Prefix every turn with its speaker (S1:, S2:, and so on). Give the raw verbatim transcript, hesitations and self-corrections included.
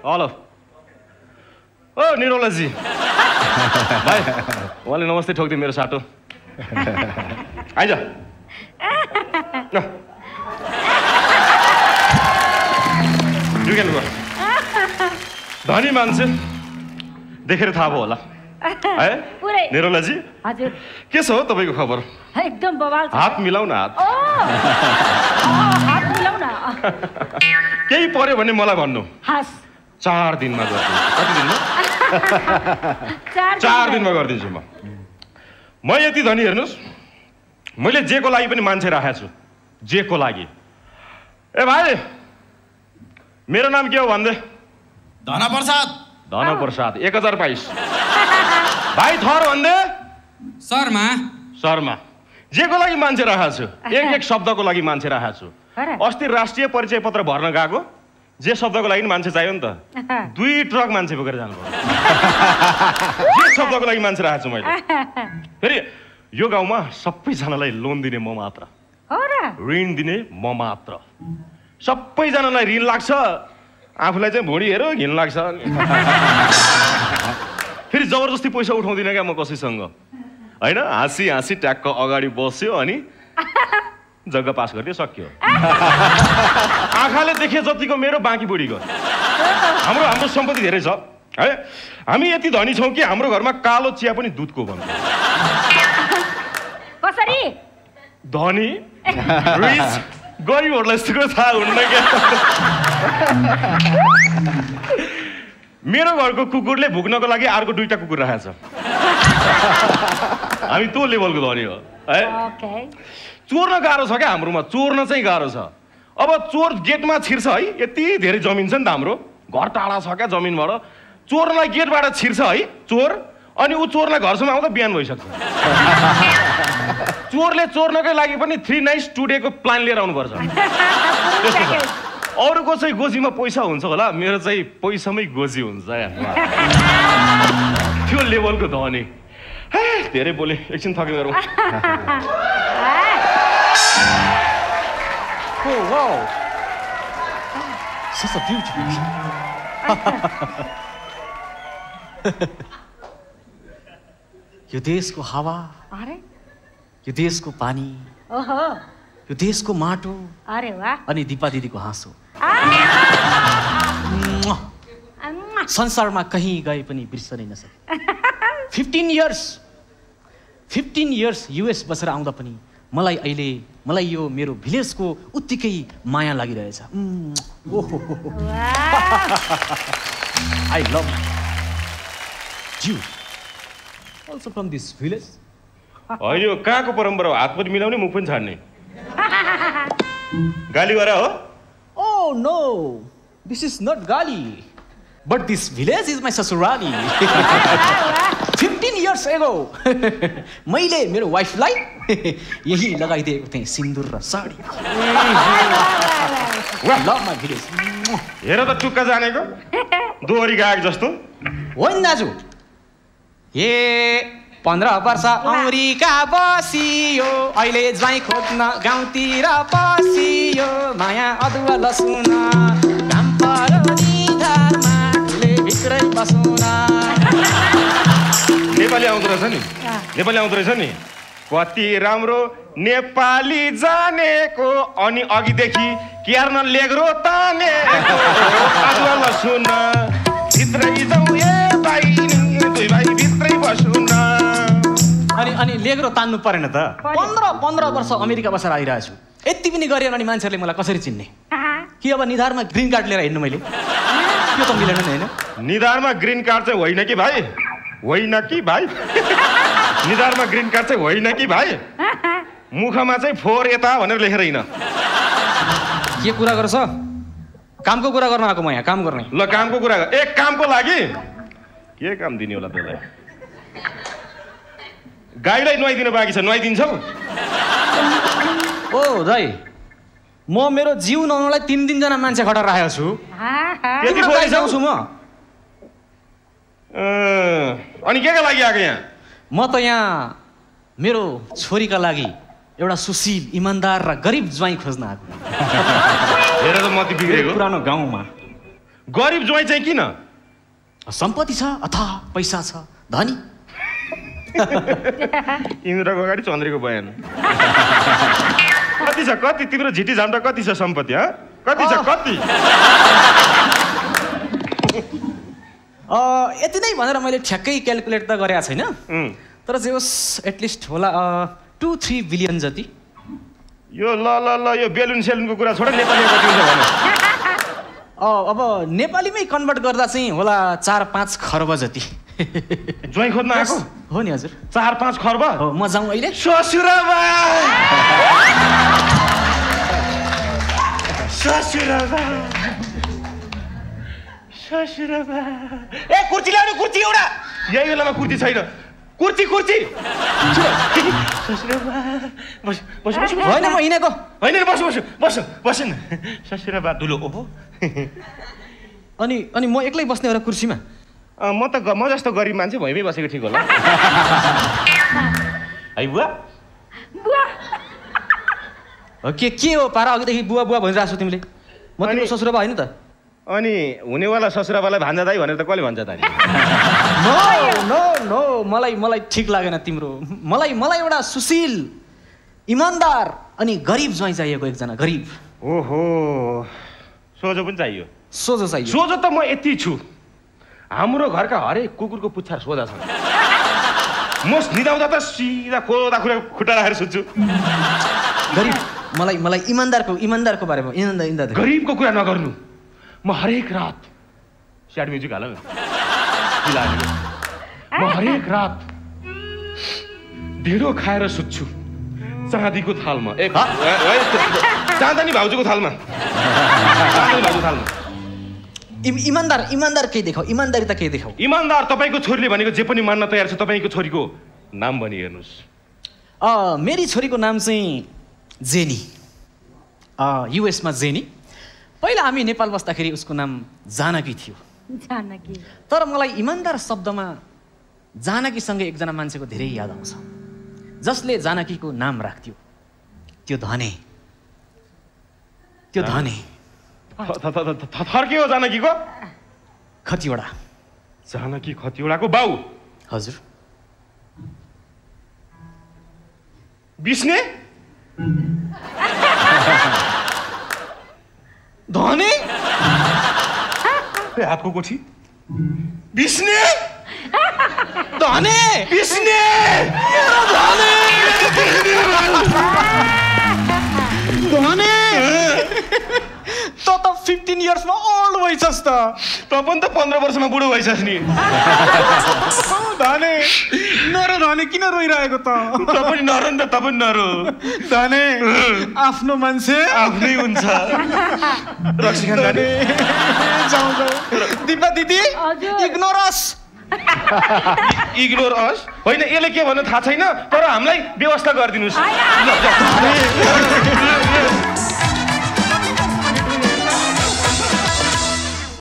S1: Hello ओ निरौलाजी भाइ उहाँले नमस्ते ठोक्दियो मेरो साटो आइज धनी मान्छे देखेर थाहा भयो होला है निरौलाजी
S2: हजुर
S1: के छ हो तपाईँको खबर
S2: एकदम बवाल छ
S1: हात मिलाउन हात
S2: हात मिलाउन
S1: केही पर्यो भने मलाई भन्नु
S2: हस्
S1: चार दिनमा गर्दिन्छु कति दिनमा चार दिनमा गरिदिन्छु म म यति धनी हेर्नुहोस् मैले जेको लागि पनि मान्छे राखेको छु जेको लागि ए भाइ मेरो नाम के हो भन्दै
S3: धन प्रसाद
S1: धन प्रसाद एक हजार पाइस भाइ थर भन्दै
S3: शर्मा
S1: शर्मा जेको लागि मान्छे राखेको छु एक एक शब्दको लागि मान्छे राखेको छु अस्ति राष्ट्रिय परिचय पत्र भर्न गएको जे शब्दको लागि मान्छे चाहियो नि त दुई ट्रक मान्छे बोकेर जानु पर्यो जे शब्दको लागि मान्छे राखेको छु मैले फेरि यो गाउँमा सबैजनालाई लोन दिने म मात्र ऋण दिने म मात्र सबैजनालाई ऋण लाग्छ आफूलाई चाहिँ भुँडी हेर घिन लाग्छ फेरि जबरजस्ती पैसा उठाउँदिनँ क्या म कसैसँग होइन हाँसी हाँसी ट्याक्क अगाडि बस्यो अनि जग्गा पास गरिदियो सक्यो आँखाले देखे जतिको मेरो बाँकी बुढीको हाम्रो हाम्रो सम्पत्ति धेरै छ है हामी यति धनी छौँ कि हाम्रो घरमा कालो चिया पनि दुधको भन्छ
S2: कसरी
S1: धनी रिच गरिबहरूलाई यस्तो कुरा थाहा हुन्न क्या मेरो घरको कुकुरले भुक्नको लागि अर्को दुईटा कुकुर राखेको छ हामी त्यो लेभलको धनी हो है चोर्न गाह्रो छ क्या हाम्रोमा चोर्न चाहिँ गाह्रो छ अब चोर गेटमा छिर्छ है यति धेरै जमिन छ नि त हाम्रो घर टाढा छ क्या जमिनबाट चोरलाई गेटबाट छिर्छ है चोर अनि ऊ चोरलाई घरसम्म आउँदा बिहान भइसक्छ चोरले चोर्नकै लागि पनि थ्री नाइट्स टु डेको प्लान लिएर आउनुपर्छ अरूको चाहिँ गोजीमा पैसा हुन्छ होला मेरो चाहिँ पैसामै गोजी हुन्छ त्यो लेभलको धनी धेरै बोले एकछिन थकेर गरौँ
S4: Oh, wow. Such a beautiful. यो देशको हावा
S2: अरे
S4: यो देशको पानी
S2: ओहो
S4: यो देशको माटो
S2: अरे वाह
S4: अनि दिपा दिदीको हाँसो संसारमा कहीँ गए पनि बिर्सनै नसके fifteen years fifteen years US बसेर आउँदा पनि मलाई अहिले मलाई यो मेरो भिलेजको उत्तिकै माया लागिरहेछ I love you also from this village
S1: होइन यो कहाँको परम्परा हो हात पनि मिलाउने मुख पनि छाड्ने गाली गरा हो
S4: oh no this is not gali but this village is my ससुराली फिफ्टिन इयर्स एगो मैले मेरो वाइफलाई यही लगाइदिएको थिएँ सिन्दुर र साडी लभ माई भिलेज
S1: हेर त टुक्का जानेको दोहोरी गायक जस्तो
S4: होइन दाजु ए पन्ध्र वर्ष अमेरिका बसियो अहिले ज्वाइँ खोज्न गाउँतिर पसियो माया अदुवा लसुन घाम परो निधारमा भित्रै बसुन
S1: नेपाली आउँदो रहेछ नि नेपाली आउँदो रहेछ नि कति राम्रो नेपाली जानेको अनि अघिदेखि क्यार्न लेग्रो तानेको अदुवा लसुन भित्रै जाउँ ए भाइ दुई भाइ भित्रै बसुन
S4: अनि अनि लेग्रो तान्नु परेन त पन्ध्र पन्ध्र वर्ष अमेरिका बसेर आइरहेको छु यति पनि गरेर अनि मान्छेहरूले मलाई कसरी चिन्ने कि अब निधारमा ग्रिन कार्ड लिएर हिँड्नु मैले त्यो त मिलेन नि होइन
S1: निधारमा ग्रिन कार्ड चाहिँ होइन कि भाइ होइन कि भाइ निधारमा ग्रिन कार्ड चाहिँ होइन कि भाइ मुखमा चाहिँ फोर यता भनेर लेखेर हिँड
S4: के कुरा गर्छ कामको कुरा गर्न आएको म यहाँ काम गर्ने
S1: ल कामको कुरा गर एक कामको लागि के काम दिने होला त्यसलाई गाईलाई नुहाइदिनु बाँकी छ नुहाइदिन्छौ
S4: ओ दाइ म मेरो जिउ नुहाउनलाई तिन तिनजना मान्छे खटाएर राखेको छु
S1: त्यति बोलिसौ
S4: छु म
S1: अनि के का लागि आएको यहाँ
S4: म त यहाँ मेरो छोरीका लागि एउटा सुशील इमान्दार र गरिब ज्वाइँ खोज्न आएको
S1: हेर त मति बिग्रेको
S4: पुरानो गाउँमा
S1: गरिब ज्वाइँ चाहिँ किन?
S4: सम्पत्ति छ अथवा पैसा छ धनी।
S1: इन्द्रको अगाडि चन्द्रको बयान। कति छ कति तिम्रो झिटी झाम्टा कति छ सम्पत्ति? ह कति छ कति?
S4: यति नै भनेर मैले ठ्याक्कै क्यालकुलेट त गरेको छैन, तर चाहिँ होस् एटलिस्ट होला टू थ्री बिलियन जति।
S1: यो ल ल ल यो बेलुन सेलुनको कुरा छोड, नेपालीमा कति हुन्छ भने?
S4: अब नेपालीमै कन्भर्ट गर्दा चाहिँ होला चार पाँच खर्ब जति।
S1: ज्वाइँ खोज्न आएको
S4: हो नि हजुर।
S1: चार पाँच खर्ब
S4: हो। म जाउँ अहिले
S1: ससुराबा ससुराबा ससुराबा। ए कुर्ती ल्याउनु कुर्ती एउटा। यही बेलामा कुर्ती छैन। कुर्ती कुर्ती ससुराबा बस बस बस।
S4: होइन म हिँडेको
S1: होइन बस बस बस बस न ससुराबा दुलो। ओहो
S4: अनि अनि म एक्लै बस्ने एउटा कुर्सीमा?
S1: म त म जस्तो गरिब मान्छे भइमै बसेको ठिक होला। है बुवा
S4: बुवा के के हो पारा? अघिदेखि बुवा बुवा भनिरहेको छु तिमीले। म तिम्रो ससुराबा होइन त?
S1: अनि हुनेवाला ससुराबालाई भान्जा दाइ भनेर त कसले भन्छ त?
S4: नो नो नो मलाई मलाई ठिक लागेन तिम्रो। मलाई मलाई एउटा सुशील इमान्दार अनि गरिब ज्वाइँ चाहिएको, एकजना गरिब।
S1: ओहो सोझो पनि चाहियो?
S4: सोझो चाहियो।
S1: सोझो त म यति छु, हाम्रो घरका हरेक कुकुरको पुच्छर सोझा छ। म निदाउँदा त सिधा खोदा खुला खुट्टा राखेर सुत्छु।
S4: गरिब मलाई मलाई इमान्दारको इमान्दारको बारेमा इमान्दार इमान्दार
S1: गरिबको कुरा नगर्नु। म हरेक रात स्याड म्युजिक हाल न। म हरेक रात ढेँडो खाएर सुत्छु चाँदीको थालमा। ए चाँदनी भाउजूको थालमा। चाँदनी भाउजूको थालमा।
S4: इमान्दार इमान्दार केही देखाऊ, इमान्दारी त केही देखाऊ।
S1: इमान्दार तपाईँको छोरीले भनेको जे पनि मान्न तयार छ। तपाईँको छोरीको नाम भनी हेर्नुहोस्।
S4: मेरी छोरीको नाम चाहिँ जेनी, युएसमा जेनी। पहिला हामी नेपाल बस्दाखेरि उसको नाम जानकी थियो।
S2: जानकी।
S4: तर मलाई इमान्दार शब्दमा जानकीसँगै एकजना मान्छेको धेरै याद आउँछ, जसले जानकीको नाम राख्थ्यो। त्यो धने त्यो धने
S1: थर्के हो जानकीको?
S4: खतिवडा।
S1: जानकी खतिवडाको बाउ?
S4: हजुर।
S1: बिस्ने?
S4: धने?
S1: हातको कोठी? बिस्ने?
S4: धने?
S1: बिस्ने?
S4: धने? त त फिफ्टिन इयर्समा ओल्ड भइसस् त।
S1: त पनि त पन्ध्र वर्षमा बुढो भइसस् नि।
S4: धने नरो धने किन रोइरहेको त?
S1: त पनि नरो नि त, त पनि नरो।
S4: धने आफ्नो मान्छे
S1: आफ्नै हुन्छ। रक्सीखान धने
S4: जाउँ जाउँ। दिपा दिदी इग्नोर अस।
S1: इग्नोर अस होइन, यसले के भन्नु थाहा छैन, तर हामीलाई व्यवस्था गरिदिनुहोस्।